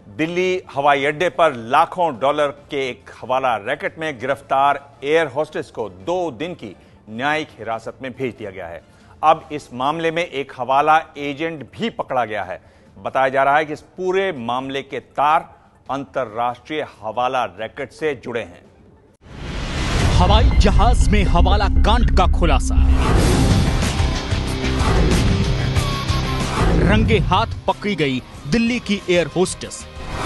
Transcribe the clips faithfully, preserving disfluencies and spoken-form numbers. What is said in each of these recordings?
दिल्ली हवाई अड्डे पर लाखों डॉलर के एक हवाला रैकेट में गिरफ्तार एयर होस्टेस को दो दिन की न्यायिक हिरासत में भेज दिया गया है। अब इस मामले में एक हवाला एजेंट भी पकड़ा गया है। बताया जा रहा है कि इस पूरे मामले के तार अंतरराष्ट्रीय हवाला रैकेट से जुड़े हैं। हवाई जहाज में हवाला कांड का खुलासा, रंगे हाथ पकड़ी गई दिल्ली की एयर होस्टेस।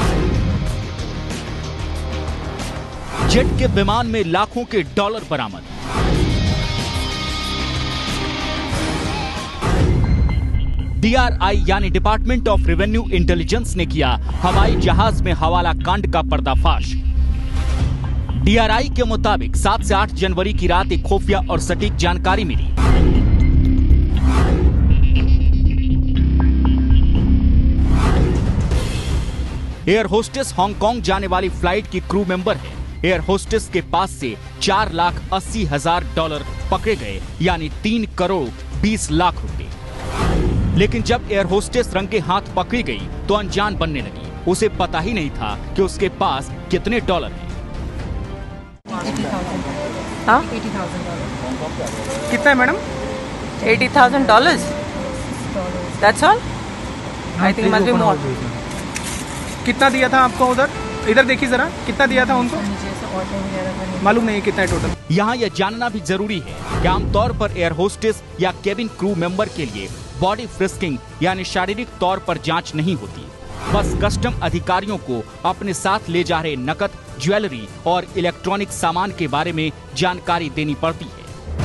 जेट के विमान में लाखों के डॉलर बरामद। डीआरआई यानी डिपार्टमेंट ऑफ रेवेन्यू इंटेलिजेंस ने किया हवाई जहाज में हवाला कांड का पर्दाफाश। डीआरआई के मुताबिक सात से आठ जनवरी की रात एक खुफिया और सटीक जानकारी मिली। एयर होस्टेस हांगकांग जाने वाली फ्लाइट की क्रू मेंबर है। एयर होस्टेस के पास से चार लाख अस्सी हजार डॉलर पकड़े गए, यानी तीन करोड़ बीस लाख रुपए। लेकिन जब एयर होस्टेस रंगे हाथ पकड़ी गई तो अनजान बनने लगी। उसे पता ही नहीं था कि उसके पास कितने डॉलर हैं। हाँ? कितना है madam? eighty thousand dollars. That's all? I think it must be more. कितना दिया था आपको उधर? इधर देखिए जरा, कितना दिया था उनको? मालूम नहीं कितना है टोटल। यहाँ यह जानना भी जरूरी है कि आमतौर पर एयर होस्टेस या केबिन क्रू मेंबर के लिए बॉडी फ्रिस्किंग यानी शारीरिक तौर पर जांच नहीं होती। बस कस्टम अधिकारियों को अपने साथ ले जा रहे नकद, ज्वेलरी और इलेक्ट्रॉनिक सामान के बारे में जानकारी देनी पड़ती है।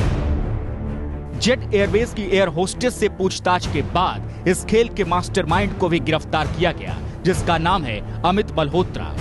जेट एयरवेज की एयर होस्टेस से पूछताछ के बाद इस खेल के मास्टरमाइंड को भी गिरफ्तार किया गया, जिसका नाम है अमित मल्होत्रा,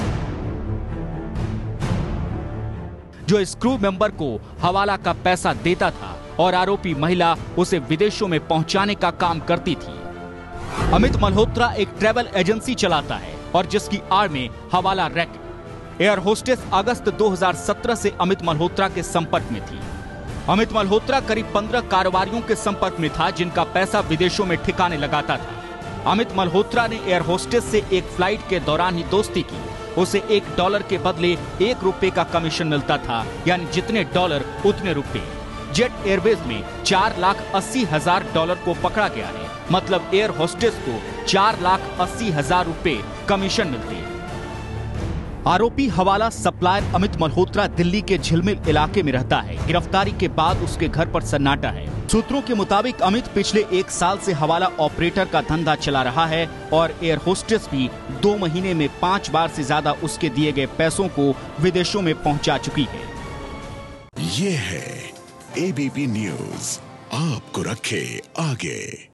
जो इस क्रू मेंबर को हवाला का पैसा देता था और आरोपी महिला उसे विदेशों में पहुंचाने का काम करती थी। अमित मल्होत्रा एक ट्रैवल एजेंसी चलाता है और जिसकी आड़ में हवाला रैकेट। एयर होस्टेस अगस्त दो हज़ार सत्रह से अमित मल्होत्रा के संपर्क में थी। अमित मल्होत्रा करीब पंद्रह कारोबारियों के संपर्क में था जिनका पैसा विदेशों में ठिकाने लगाता था। अमित मल्होत्रा ने एयर होस्टेस से एक फ्लाइट के दौरान ही दोस्ती की। उसे एक डॉलर के बदले एक रुपए का कमीशन मिलता था, यानी जितने डॉलर उतने रुपए। जेट एयरवेज में चार लाख अस्सी हजार डॉलर को पकड़ा गया है, मतलब एयर होस्टेस को चार लाख अस्सी हजार रुपए कमीशन मिलते हैं। आरोपी हवाला सप्लायर अमित मल्होत्रा दिल्ली के झिलमिल इलाके में रहता है। गिरफ्तारी के बाद उसके घर पर सन्नाटा है। सूत्रों के मुताबिक अमित पिछले एक साल से हवाला ऑपरेटर का धंधा चला रहा है और एयर होस्टेस भी दो महीने में पांच बार से ज्यादा उसके दिए गए पैसों को विदेशों में पहुंचा चुकी है। ये है एबीपी न्यूज, आपको रखे आगे।